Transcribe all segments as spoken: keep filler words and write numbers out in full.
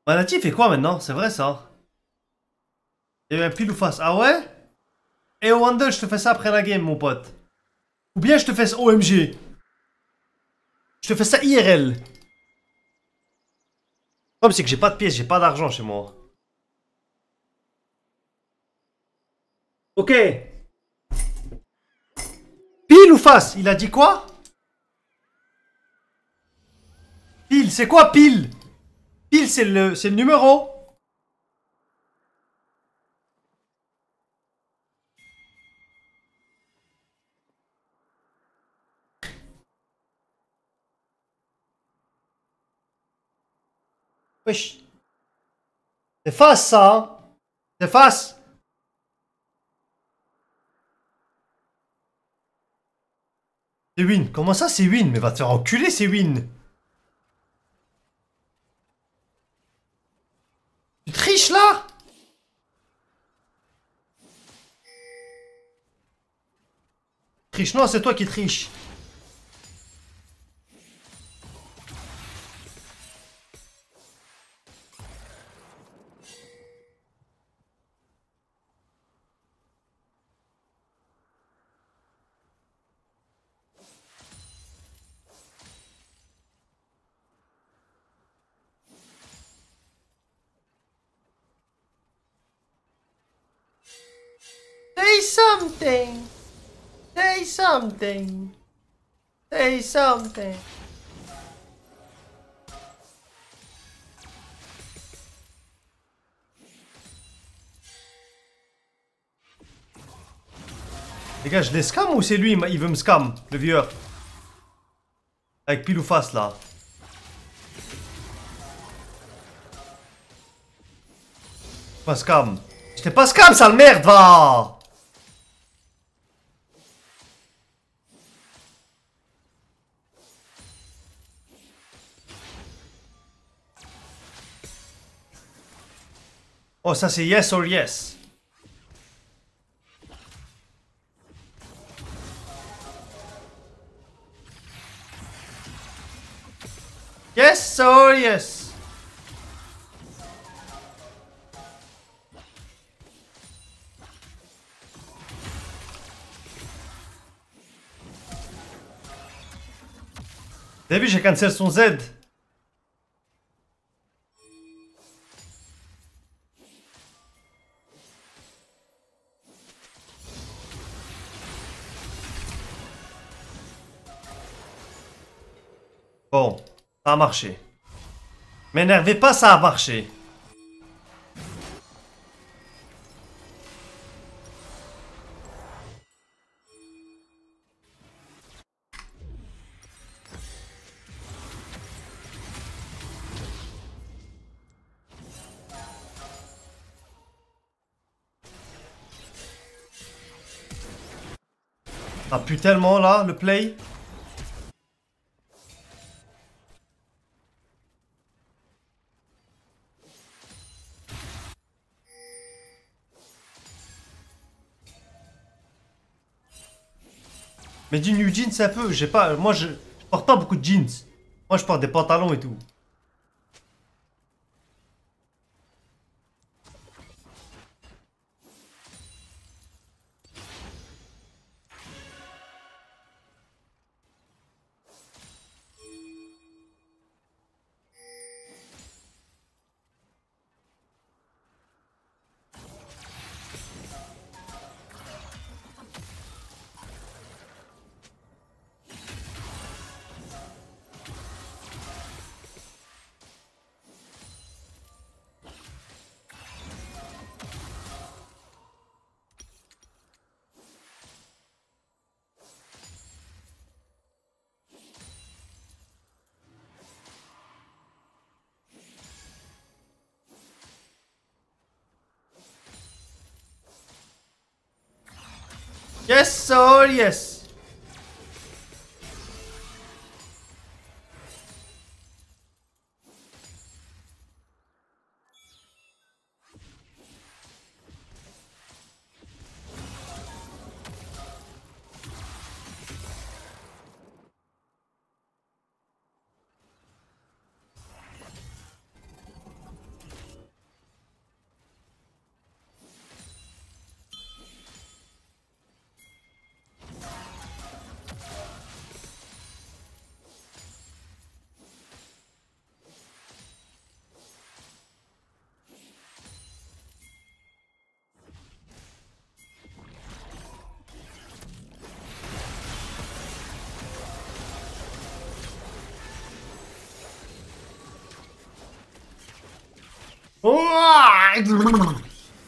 Manati fait quoi maintenant? C'est vrai ça? Il y a eu un pile ou face. Ah ouais? Et au Wandle, je te fais ça après la game, mon pote. Ou bien je te fais ça O M G. Je te fais ça I R L. Le problème, c'est que j'ai pas de pièces, j'ai pas d'argent chez moi. Ok. Pile ou face? Il a dit quoi? Pile, c'est quoi pile? Pile, c'est le, c'est le numéro. Wesh. C'est face ça, hein? C'est face. C'est win. Comment ça c'est win? Mais va te faire enculer, c'est win. Tu triches là? Triche, non, c'est toi qui triches. Say something. Say something. Say something. Les gars, je les scam ou c'est lui, il veut me scam, le vieux? Avec pile ou face là. Pas scam. J'étais pas scam, sale merde, va! Oh, ça c'est yes or yes. Yes or yes. Vous avez vu, j'ai cancel son Z. Bon, ça a marché. M'énervez pas, ça a marché. Ça pue tellement là, le play. Mais du new jeans, c'est un peu. J'ai pas. Moi, je, je porte pas beaucoup de jeans. Moi, je porte des pantalons et tout. Yes or yes. Oh,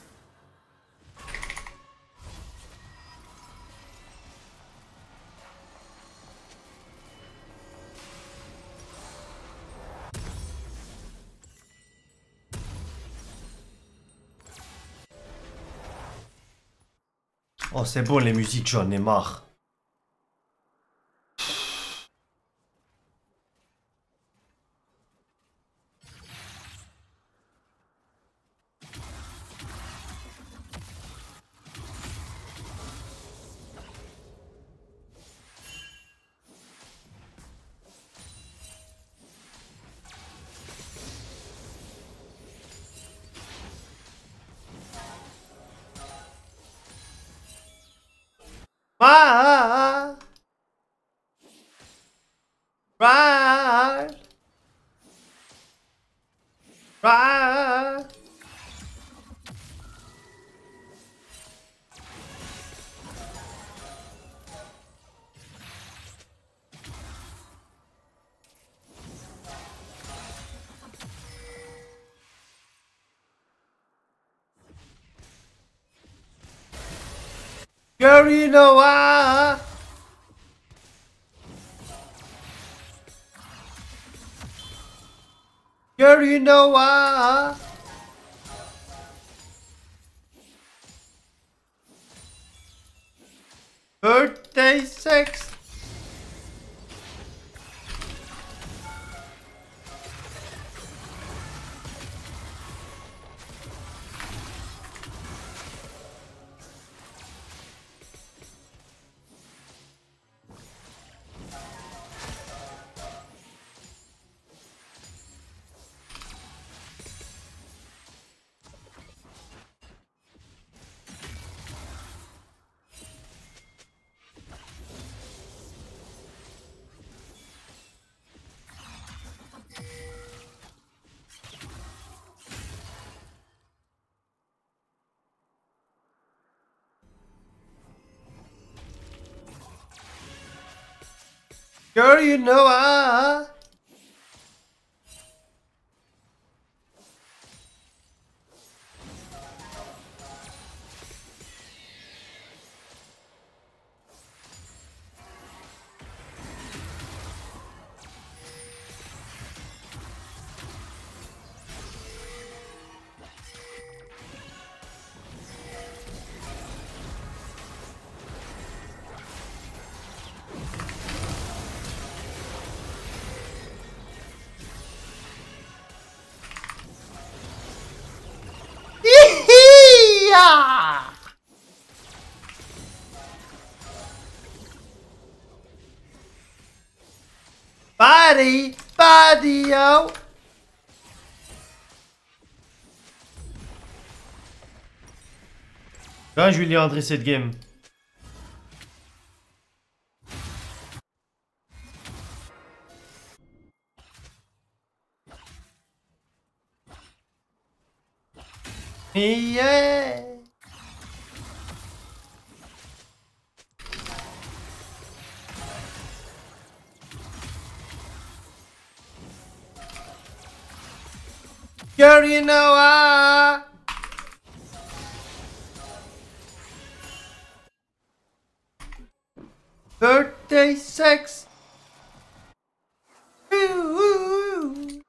oh c'est bon les musiques, j'en ai marre. Ah, right, right. Girl, you know why? Girl, you know why? Birthday sex. Girl, you know why? Yeah. Body, body, yo. Là, je vais lui rentrer cette game. Yeah. Girl, you know why? Birthday sex. Ooh.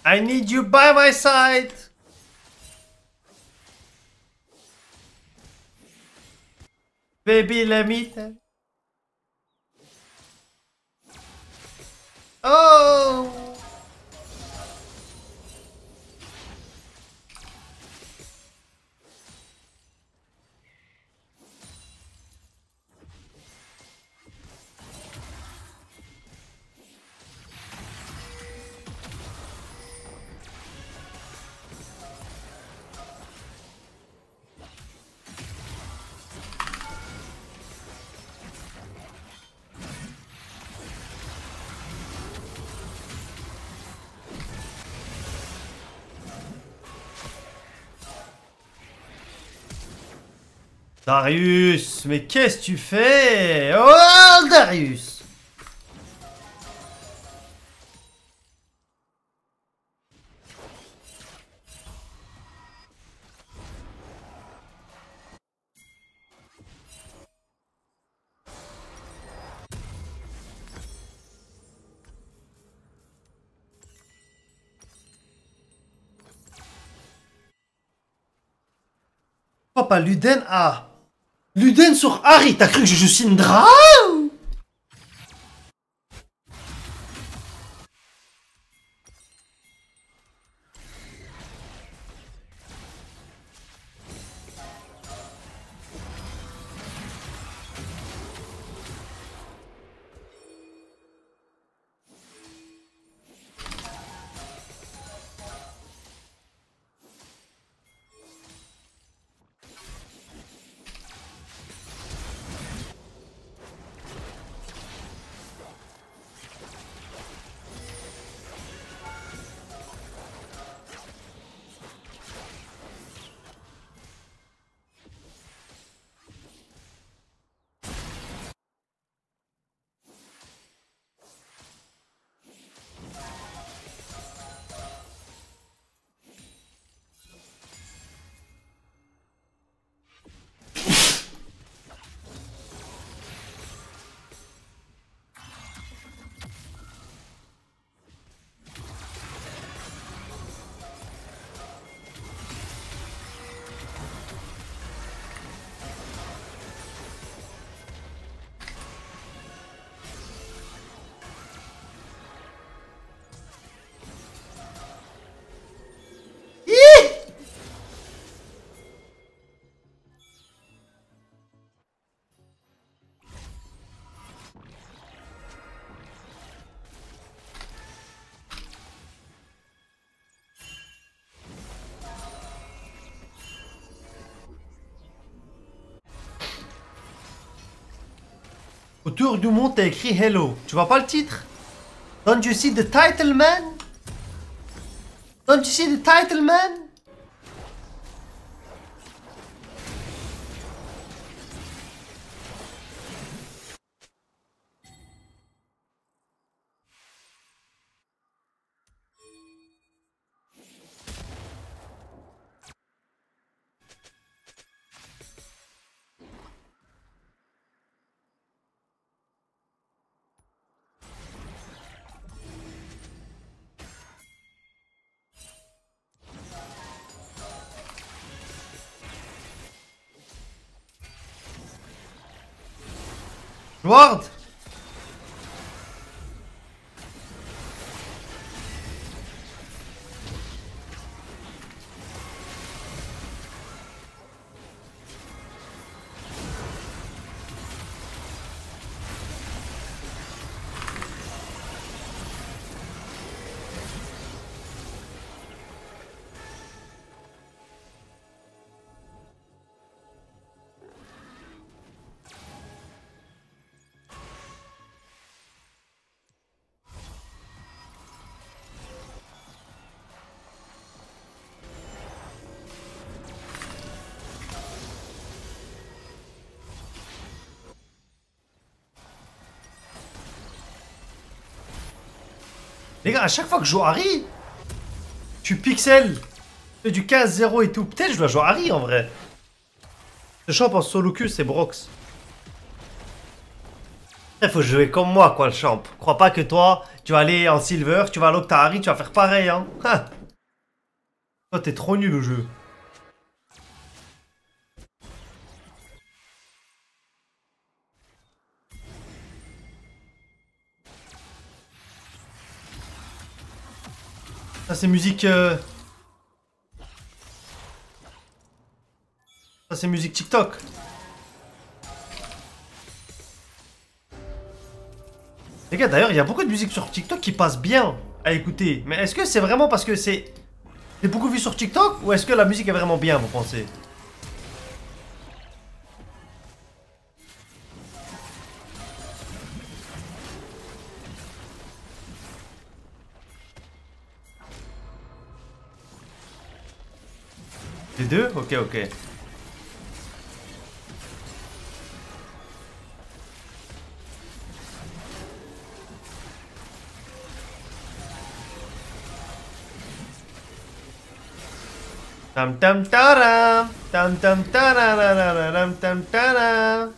I need you by my side. Baby, let me tell. Oh! Darius, mais qu'est-ce que tu fais? Oh, Darius! Papa, Luden A. Luden sur Harry, t'as cru que je joue Syndra? Autour du monde, t'as écrit Hello. Tu vois pas le titre? Don't you see the title, man? Don't you see the title, man? Ward! Les gars, à chaque fois que je joue Harry, tu pixel, tu fais du quinze zéro et tout. Peut-être je dois jouer Harry en vrai. Le champ en solo queue, c'est Brox. Il faut jouer comme moi, quoi, le champ. Crois pas que toi, tu vas aller en silver, tu vas à l'Octahari, tu vas faire pareil, hein. Ha. Toi, t'es trop nul au jeu. Ça, c'est musique... Euh... Ça, c'est musique TikTok. Les gars, d'ailleurs, il y a beaucoup de musique sur TikTok qui passe bien à écouter. Mais est-ce que c'est vraiment parce que c'est... C'est beaucoup vu sur TikTok ou est-ce que la musique est vraiment bien, vous pensez? Les deux? Ok, ok. Tam tam taram, tam tam tararararam, tam taram.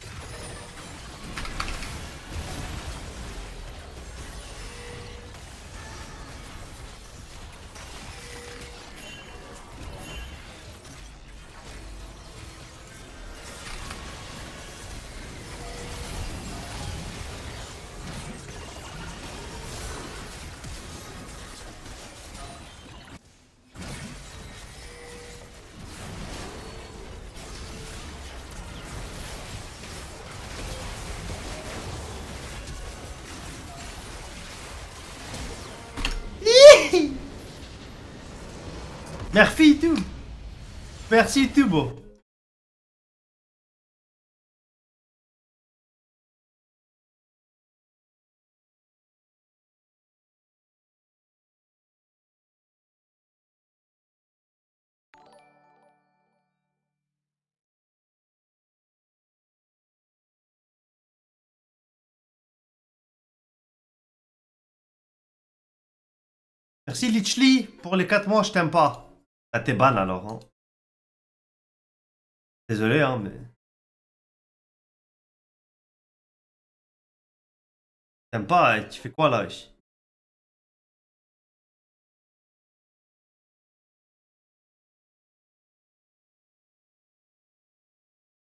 Merci tout. Merci tout, beau. Merci Lichli pour les quatre mois, je t'aime pas. Ah, t'es ban alors, hein. Désolé, hein, mais... T'aimes pas, tu fais quoi là, wesh?